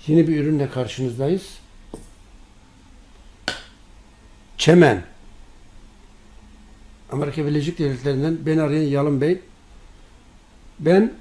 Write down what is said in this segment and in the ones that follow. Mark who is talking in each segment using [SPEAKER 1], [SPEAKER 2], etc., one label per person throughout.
[SPEAKER 1] Yeni bir ürünle karşınızdayız. Çemen. Amerika Birleşik Devletleri'nden beni arayan Yalın Bey. Ben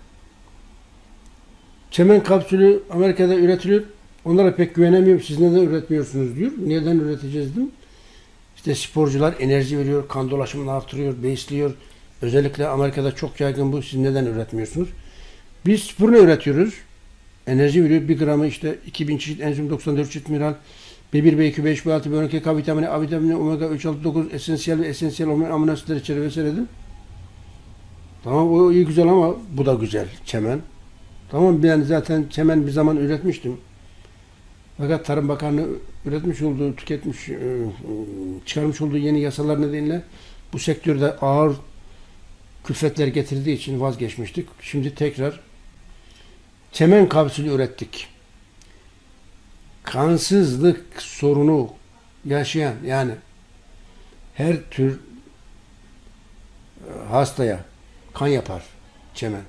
[SPEAKER 1] çemen kapsülü Amerika'da üretiliyor. Onlara pek güvenemiyorum. Siz neden üretmiyorsunuz diyor. Neden üreteceğiz dedim. İşte sporcular enerji veriyor, kan dolaşımını artırıyor, besliyor. Özellikle Amerika'da çok yaygın bu. Siz neden üretmiyorsunuz? Biz spurunu üretiyoruz. Enerji veriyor. 1 gramı işte 2000 çeşit enzim, 94 çeşit mineral, B1, B2, B3, B6, B12, K vitamini, A vitamini, omega 3, 6, 9, esansiyel ve esansiyel olmayan amino asitler içerir vesaire dedim. Tamam, o iyi güzel ama bu da güzel. Çemen. Tamam, ben zaten çemen bir zaman üretmiştim. Fakat Tarım Bakanlığı üretmiş olduğu, çıkarmış olduğu yeni yasalar nedeniyle bu sektörde ağır külfetler getirdiği için vazgeçmiştik. Şimdi tekrar çemen kapsülü ürettik. Kansızlık sorunu yaşayan, yani her tür hastaya kan yapar çemen.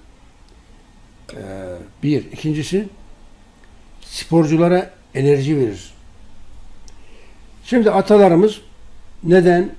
[SPEAKER 1] Bir. İkincisi, sporculara enerji verir. Şimdi atalarımız neden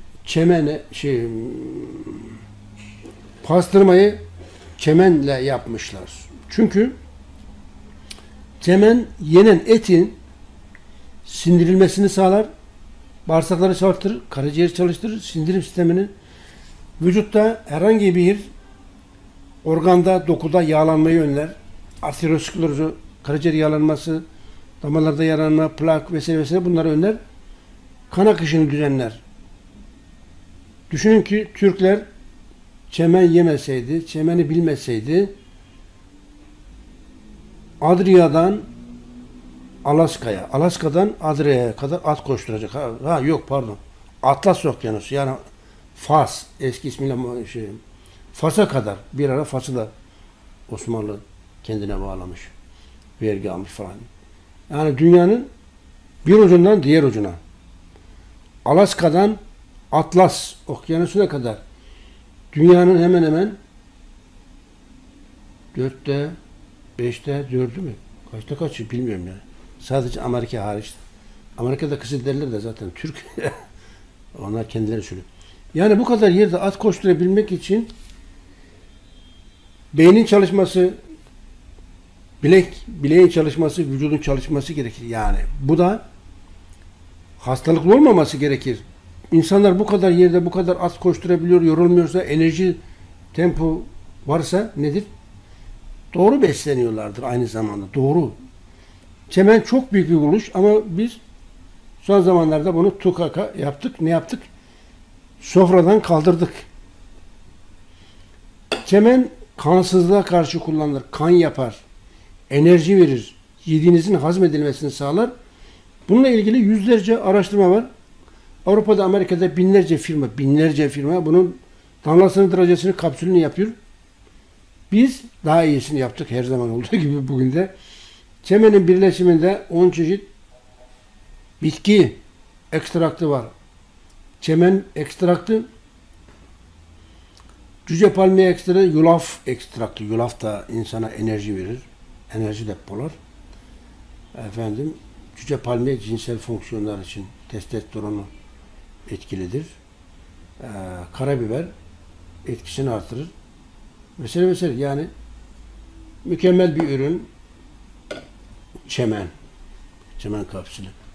[SPEAKER 1] pastırmayı çemenle yapmışlar? Çünkü çemen yenen etin sindirilmesini sağlar, bağırsakları çalıştırır, karaciğeri çalıştırır, sindirim sistemini, vücutta herhangi bir organda, dokuda yağlanmayı önler, aterosklerozu, karaciğer yağlanması, damarlarda yağlanma, plak vesaire vesaire bunları önler, kan akışını düzenler. Düşünün ki Türkler çemen yemeseydi, çemeni bilmeseydi, Adria'dan Alaska'ya, Alaska'dan Adria'ya kadar at koşturacak. Atlas Okyanusu, yani Fas, eski ismiyle Fas'a kadar, bir ara Fas'ı da Osmanlı kendine bağlamış, vergi almış falan. Yani dünyanın bir ucundan diğer ucuna, Alaska'dan Atlas Okyanusu'na kadar dünyanın hemen hemen 4'te 5'te 4'ü mü? Kaçta kaçı bilmiyorum yani. Sadece Amerika hariç. Amerika'da Kızılderililer de zaten Türk. Onlar kendileri söylüyor. Yani bu kadar yerde at koşturabilmek için beynin çalışması, bileğin çalışması, vücudun çalışması gerekir. Yani bu da hastalıklı olmaması gerekir. İnsanlar bu kadar yerde bu kadar at koşturabiliyor, yorulmuyorsa, enerji tempo varsa nedir? Doğru besleniyorlardır aynı zamanda. Doğru. Çemen çok büyük bir buluş ama biz son zamanlarda bunu tukaka yaptık. Ne yaptık? Sofradan kaldırdık. Çemen kansızlığa karşı kullanılır. Kan yapar. Enerji verir. Yediğinizin hazmedilmesini sağlar. Bununla ilgili yüzlerce araştırma var. Avrupa'da, Amerika'da binlerce firma bunun damlasını, derecesini, kapsülünü yapıyor. Biz daha iyisini yaptık her zaman olduğu gibi bugün de. Çemenin birleşiminde 10 çeşit bitki ekstraktı var. Çemen ekstraktı, cüce palmiye ekstraktı, yulaf ekstraktı. Yulaf da insana enerji verir. Enerji depolar. Cüce palmiye cinsel fonksiyonlar için testosteronu etkilidir. Karabiber etkisini artırır. Vesaire. Yani mükemmel bir ürün çemen kapsülü.